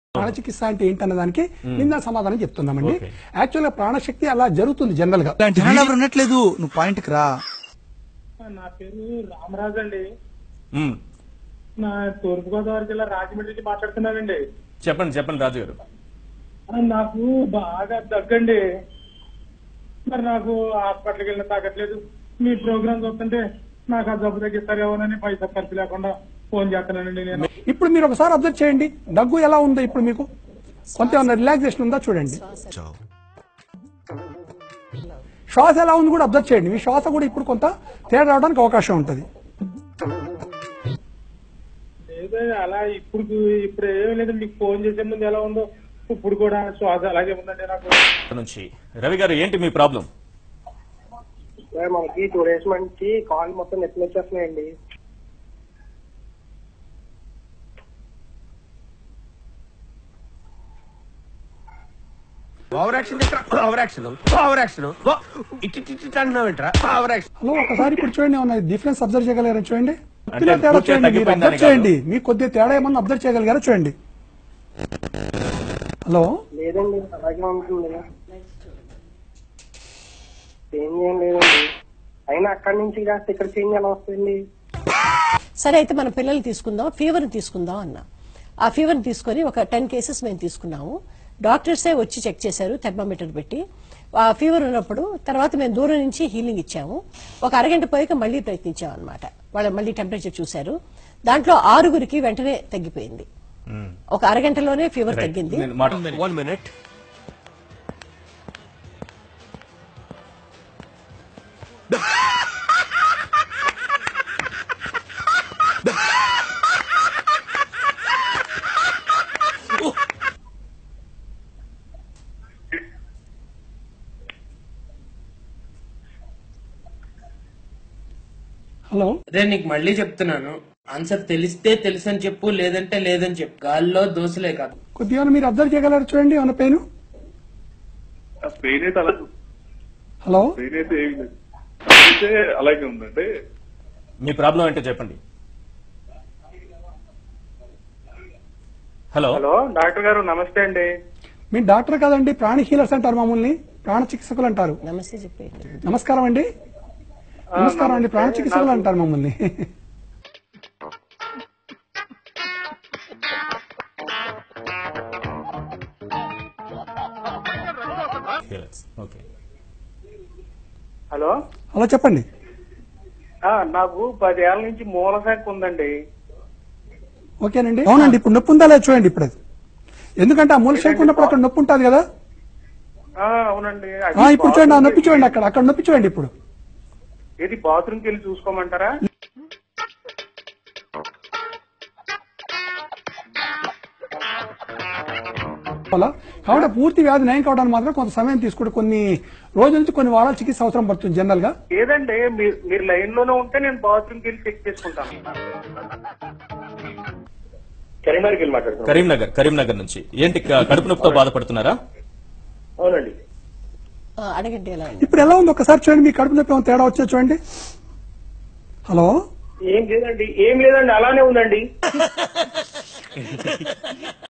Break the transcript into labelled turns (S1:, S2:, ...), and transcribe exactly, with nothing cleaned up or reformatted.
S1: ప్రాణచికిత్స అంటే ఏంటన్న దానికి నిన్న సమాధానం చెప్తున్నామండి. యాక్చువల్ గా ప్రాణశక్తి అలా జరుగుతుంది జనరల్ గా.
S2: ఉన్నట్లేదు నువ్వు పాయింట్ కి రా.
S3: నా పేరు రామరాజు అండి. నా తూర్పుగోదావరి జిల్లా రాజమండ్రి నుంచి మాట్లాడుతున్నానండి.
S4: చెప్పండి చెప్పండి రాజు గారు.
S3: నాకు బాగా దగ్గండి. మరి నాకు హాస్పిటల్కి వెళ్ళిన తాగట్లేదు. మీ ప్రోగ్రామ్ చూస్తుంటే నాకు ఆ జబ్బు తగ్గిస్తారేమోనని పైసా ఖర్చు లేకుండా ఫోన్ చేస్తున్నానండి నేను.
S1: ఇప్పుడు మీరు ఒకసారి అబ్జర్వ్ చేయండి, దగ్గు ఎలా ఉందో ఇప్పుడు మీకు కొంత ఏమన్నా రిలాక్సేషన్ ఉందా చూడండి. శ్వాస ఎలా ఉంది కూడా అబ్జర్వ్ చేయండి. మీ శ్వాస కూడా ఇప్పుడు కొంత తేడా రావడానికి అవకాశం ఉంటుంది.
S3: అలా ఇప్పుడు ఇప్పుడు ఏం లేదు, మీకు ఫోన్ చేసే ముందు ఎలా ఉందో ఇప్పుడు కూడా శ్వాస అలాగే ఉందండి నాకు.
S4: నుంచి రవి గారు ఏంటి మీ ప్రాబ్లం?
S5: మనకి టూ డేస్ నుంచి కాల్ మొత్తం నెత్తి వచ్చేస్తున్నాయండి.
S2: Over action over action over action ఇటు అంటున్నావేంట్రా ఓవర్ యాక్షన్.
S1: హలో ఒకసారి ఇప్పుడు చూడండి, ఏమన్నా డిఫరెన్స్ అబ్జర్వ్ చేయగలిగారా చూడండి.
S4: అంటే
S1: తేడా
S4: పూర్తిగా
S1: చూడండి, మీరు
S4: తగ్గిపోయిందని
S1: అబ్జర్వ్ చేయండి. మీకు కొద్దిగా తేడా ఏమన్నా అబ్జర్వ్ చేయగలిగారా చూడండి. హలో
S5: లేదండి, అలాగే ఉంటుంది. చేంజ్ ఏం లేదండి. అయినా అక్కడి నుంచి కాస్త ఇక్కడ చేంజ్ ఎలా వస్తుంది?
S6: సరే అయితే మన పిల్లల్ని తీసుకుందాం, ఫీవర్ తీసుకుందాం అన్నా. ఆ ఫీవర్ తీసుకొని ఒక టెన్ కేసెస్ మేము తీసుకున్నాము. డాక్టర్సే వచ్చి చెక్ చేశారు థెర్మామీటర్ పెట్టి. ఆ ఫీవర్ ఉన్నప్పుడు తర్వాత మేము దూరం నుంచి హీలింగ్ ఇచ్చాము. ఒక అరగంట పోయాక మళ్లీ ప్రయత్నించాం అనమాట. వాళ్ళు మళ్లీ టెంపరేచర్ చూశారు. దాంట్లో ఆరుగురికి వెంటనే తగ్గిపోయింది. ఒక అరగంటలోనే ఫీవర్ తగ్గింది.
S2: One minute.
S1: హలో
S7: రే నీకు మళ్ళీ చెప్తున్నాను, ఆన్సర్ తెలిస్తే తెలుసు అని చెప్పు, లేదంటే లేదని చెప్పు. గాల్లో దోశలే కాదు.
S1: కొద్దిగా మీరు అబ్జర్వ్ చేయగలరు చూడండి, ఏమన్నా పెయిన్.
S8: పెయిన్ అయితే అలా
S1: హలో
S8: పెయిన్ అయితే ఏమి లేదు, అయితే అలాగే ఉందండి.
S4: మీ ప్రాబ్లం ఏంటో చెప్పండి. హలో
S3: హలో డాక్టర్ గారు నమస్తే అండి.
S1: మీ డాక్టర్ కాదండి, ప్రాణ హీలర్స్ అంటారు మమ్మల్ని, ప్రాణ చికిత్సకులు అంటారు.
S6: నమస్తే చెప్పేయండి.
S1: నమస్కారం అండి. నమస్కారం అండి, ప్రాణ చికిత్సకులు అంటారు మమ్మల్ని.
S3: హలో
S1: హలో చెప్పండి.
S3: నాకు పది ఏళ్ల నుంచి మూలశాఖ ఉందండి.
S1: ఓకేనండి. అవునండి, ఇప్పుడు నొప్పి ఉందా లేదా చూడండి ఇప్పుడు. అది ఎందుకంటే ఆ మూల శంకు ఉన్నప్పుడు అక్కడ నొప్పి ఉంటుంది కదా.
S3: అవునండి.
S1: ఇప్పుడు చూడండి, ఆ నొప్పి చూడండి, అక్కడ అక్కడ నొప్పి చూడండి ఇప్పుడు.
S3: ఏది బాత్రూమ్కి వెళ్ళి చూసుకోమంటారా?
S1: కాబట్టి పూర్తి వ్యాధి నయం కావడానికి మాత్రం కొంత సమయం తీసుకుంటే కొన్ని రోజుల నుంచి కొన్ని వారాల చికిత్స అవసరం పడుతుంది జనరల్ గా.
S3: ఏదండి మీరు లైన్ లోనే ఉంటే నేను బాత్రూమ్కి వెళ్ళి చెక్ చేసుకుంటాను. కరీంనగర్కి వెళ్ళి మాట్లాడుతున్నాను.
S4: కరీంనగర్ కరీంనగర్ నుంచి ఏంటి కడుపు నొప్పితో బాధపడుతున్నారా?
S3: అవునండి.
S6: అడగండి ఎలా
S1: ఇప్పుడు ఎలా ఉంది ఒకసారి చూడండి, మీ కడుపు నొప్పి తేడా వచ్చా చూడండి. హలో
S3: ఏం లేదండి, ఏం లేదండి, అలానే ఉందండి.